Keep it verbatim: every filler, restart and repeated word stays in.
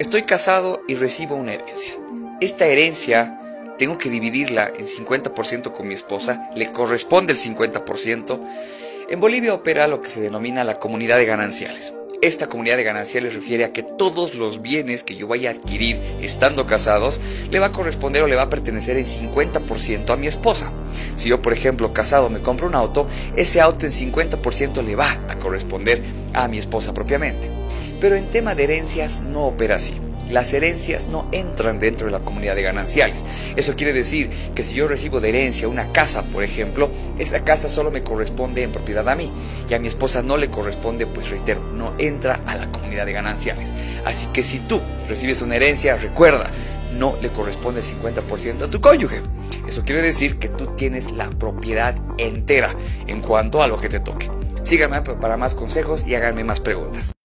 Estoy casado y recibo una herencia. Esta herencia tengo que dividirla en cincuenta por ciento con mi esposa, le corresponde el cincuenta por ciento. En Bolivia opera lo que se denomina la comunidad de gananciales. Esta comunidad de gananciales refiere a que todos los bienes que yo vaya a adquirir estando casados le va a corresponder o le va a pertenecer en cincuenta por ciento a mi esposa. Si yo, por ejemplo, casado me compro un auto, ese auto en cincuenta por ciento le va a corresponder a mi esposa propiamente. Pero en tema de herencias no opera así. Las herencias no entran dentro de la comunidad de gananciales. Eso quiere decir que si yo recibo de herencia una casa, por ejemplo, esa casa solo me corresponde en propiedad a mí y a mi esposa no le corresponde, pues reitero, no entra a la comunidad de gananciales. Así que si tú recibes una herencia, recuerda, no le corresponde el cincuenta por ciento a tu cónyuge. Eso quiere decir que tú tienes la propiedad entera en cuanto a lo que te toque. Síganme para más consejos y háganme más preguntas.